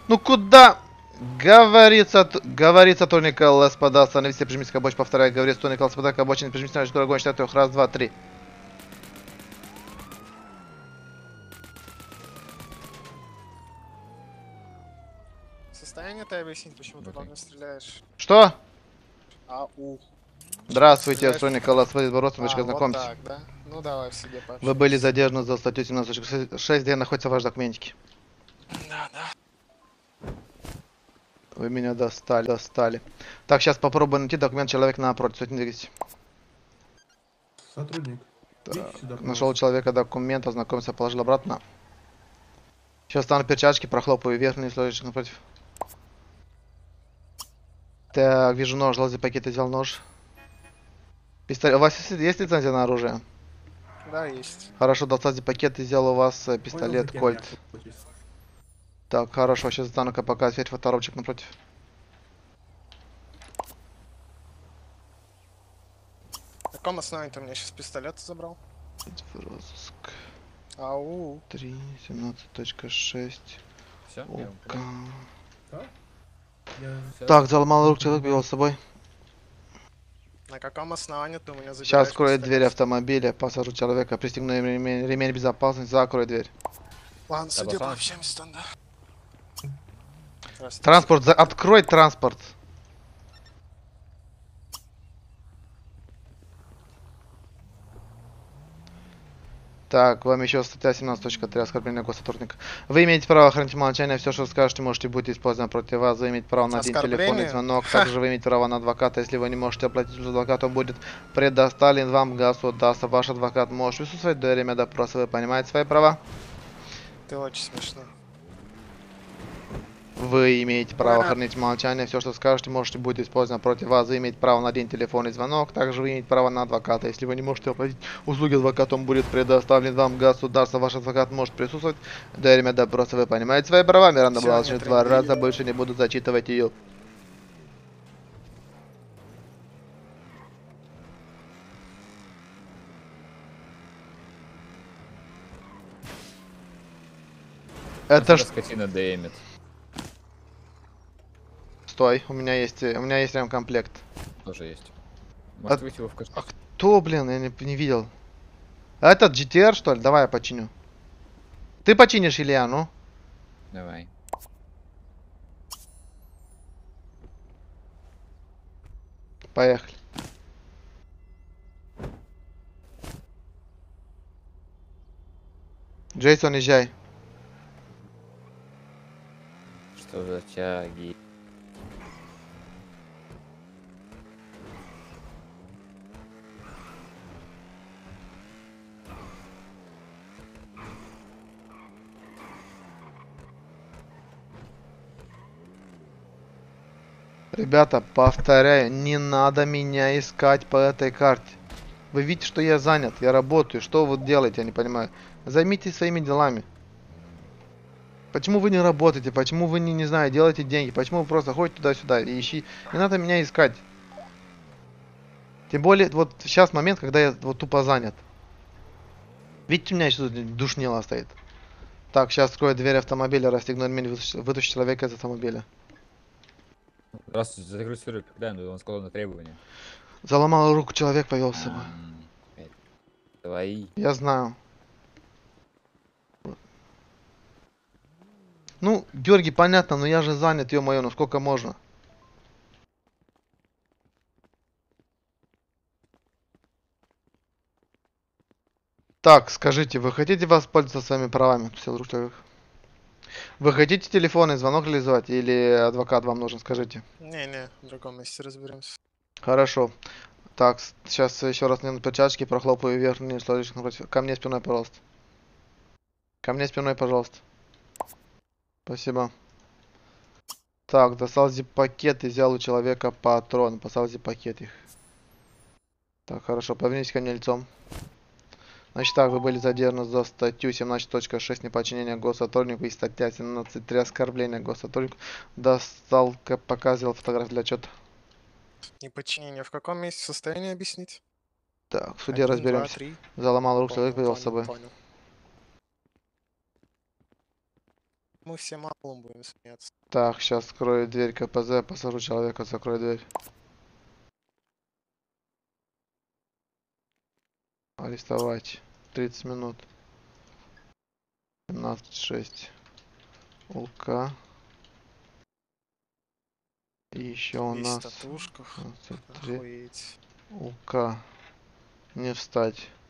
Ну куда? Говорит сотрудник ЛСПД, остановите, прижмите к обочине, повторяю, говорит сотрудник ЛСПД, к обочине, прижмите на другой, считаю 3, раз, два, три. Состояние ты объяснить, почему ты по мне стреляешь? Что? Ау. Почему ты Здравствуйте, стреляешь? сотрудник ЛСПД, Бородович, Вот знакомьтесь. так, да? Ну давай в суде Вы были пообщаемся. задержаны за статью 17.6, где находятся ваши документики. Да, да. Вы меня достали. Так, сейчас попробую найти документ человека напротив. Сотни двигайтесь. Сотрудник, идите сюда, Нашел пожалуйста. человека документ, ознакомился, положил обратно. Сейчас стану перчатки, прохлопаю верхний слоечек напротив. Так, вижу нож, лазый пакет, взял нож. Пистолет. У вас есть лицензия на оружие? Да, есть. Хорошо, достал пакет и взял у вас Понял, за пистолет кем Кольт. я охотусь? Так, хорошо, сейчас стану-ка показывать фоторобчик напротив. На каком основании ты мне сейчас пистолет забрал? В розыск. Ау. 3, 17.6. Все? ОК. Так? Я... Так, заломал рук, человек вел с собой. На каком основании ты у меня забираешь Сейчас откроет пистолет? дверь автомобиля, посажу человека, пристегну ремень безопасности, закрой дверь. Ладно, в суде пацан. пообщаемся тогда. Здравствуйте. Транспорт, открой транспорт. Так, вам еще статья 17.3 оскорбление госсотрудника. Вы имеете право хранить молчание, все, что скажете, можете быть использовано против вас. Вы имеете право на один телефонный Оскорбление? звонок. Также вы имеете право на адвоката. Если вы не можете оплатить адвоката, он будет предоставлен вам государство. Ваш адвокат может присутствовать до время допроса. Вы понимаете свои права? Ты очень смешно. Вы имеете право хранить молчание, все, что скажете, можете быть использовано против вас. Вы имеете право на один телефонный звонок, также вы имеете право на адвоката. Если вы не можете оплатить услуги адвоката, он будет предоставлен вам государство. Ваш адвокат может присутствовать до время допроса. Вы понимаете свои права? Миранда была Всё, не два тренди. раза, больше не буду зачитывать ее. Это ж... Скотина дэмит. Стой, у меня есть ремкомплект. Тоже есть. Может выйти его в кашку? А кто, блин, я не видел. А этот GTR, что ли? Давай я починю. Ты починишь, Илья, ну? Давай. Поехали. Джейсон, езжай. Что за тяги? Ребята, повторяю, не надо меня искать по этой карте. Вы видите, что я занят, я работаю. Что вы делаете, я не понимаю. Займитесь своими делами. Почему вы не работаете? Почему вы не знаю, делаете деньги? Почему вы просто ходите туда-сюда и ищи? Не надо меня искать. Тем более, вот сейчас момент, когда я вот тупо занят. Видите, у меня еще тут душнило стоит. Так, сейчас открою дверь автомобиля, расстегну ремень, вытащу человека из автомобиля. Раз закрыть сферу, когда он сказал на требования. Заломал руку, человек повел с собой. Твои. Я знаю. Ну, Георгий, понятно, но я же занят, ё-моё, ну сколько можно? Так, скажите, вы хотите воспользоваться своими правами? Сел рук человек. Вы хотите телефонный звонок реализовать или адвокат вам нужен, скажите? Не-не, в другом месте разберемся. Хорошо. Так, сейчас еще раз надену перчатки, прохлопаю верхний слоечек напротив. Ко мне спиной, пожалуйста. Ко мне спиной, пожалуйста. Спасибо. Так, достал зип-пакет и взял у человека патрон. Поставил зип-пакет их. Так, хорошо, повернитесь ко мне лицом. Значит так, вы были задержаны за статью 17.6 неподчинение госсотруднику и статья 17.3 оскорбление госсотруднику. Достал, показывал фотографию для отчета. Неподчинение в каком месте состояние объяснить? Так, в суде 1, 2, разберемся. 3. Заломал руку, человек Понял, привел с понял, собой. понял. Мы все малым будем смеяться. Так, сейчас скрою дверь КПЗ, посажу человека, закрой дверь. Арестовать. 30 минут. 17.6. УК. И еще у Весь в нас татушках. 23. Охуеть. УК. Не встать.